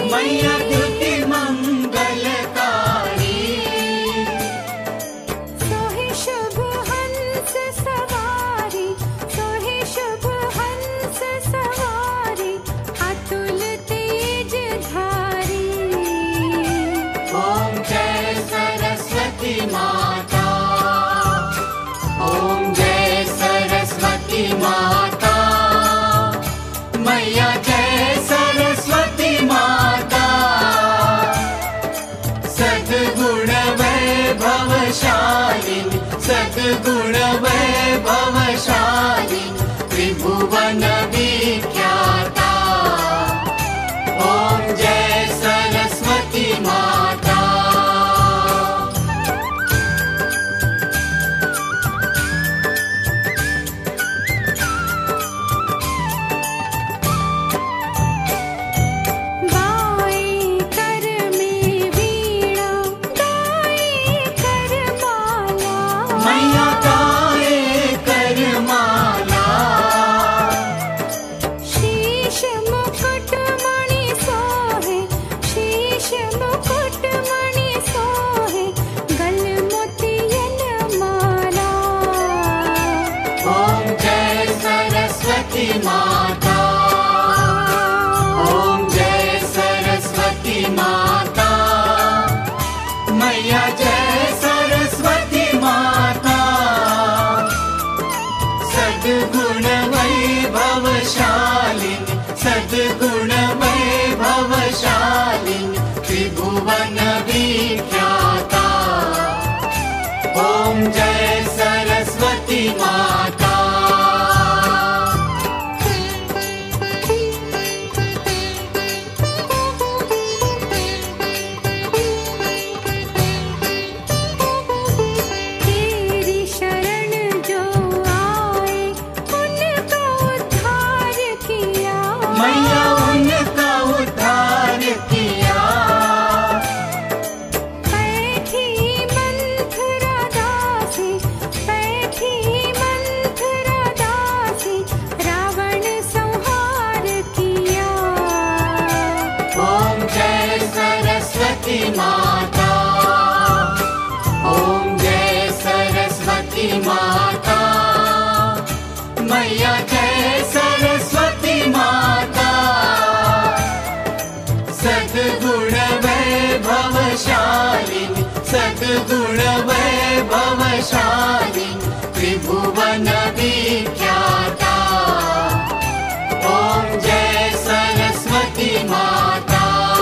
मैया द्युति मंगलकारी। सोहे शुभ हंस सवारी, सोहे शुभ हंस सवारी, अतुल तेज धारी। ओम जय सरस्वती माता, ओम जय सरस्वती माता, मैया जय सरस्वती माता। सद्गुण वैभवशालिनी, सद्गुण वैभवशालिनी, त्रिभुवन विख्याता। ओम जय सरस्वती माता। बाएं कर में वीणा, दाएं कर माला। मैया गाए कर माला। शीश मुकुट मणि सोहे, शीश मुकुट मणि सोहे, गल मोतियन माला। ओम जय सरस्वती माता, ओम जय सरस्वती माता, मैया जय सरस्वती माता। सद्गुण वैभवशालिनी, सद्गुण वैभवशालिनी, त्रिभुवन विख्याता। ओम जय सरस्वती माता। तेरी शरण जो आए, उनका उद्धार किया। मैया उनका उद्धार किया। बैठी मंथरा दासी, बैठी मंथरा दासी, रावण संहार किया। ओम जय सरस्वती माता, ओम जय सरस्वती माता, मैया जय सरस्वती माता। सद्गुण वैभवशालिनी, सद्गुण वैभवशालिनी, त्रिभुवन विख्याता। ओम जय सरस्वती माता।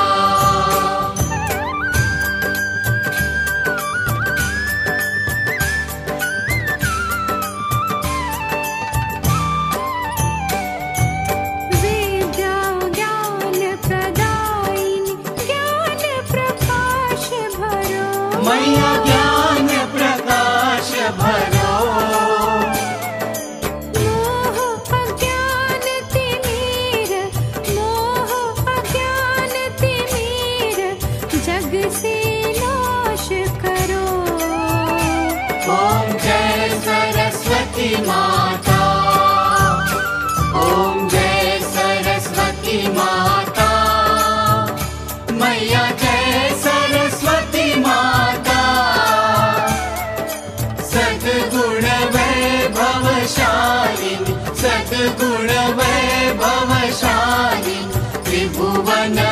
विद्या ज्ञान प्रदायिनी, ज्ञान प्रकाश भरो। मैया ज्ञान प्रकाश भरो। मोह अज्ञान तिमीर, मोह अज्ञान तिमीर, जग से नाश करो। ओम जय सरस्वती माता, ओम जय सरस्वती माता, मैया जय सरस्वती माता। सद्गुण वैभवशालिनी, सद्गुण वैभवशालिनी, त्रिभुवन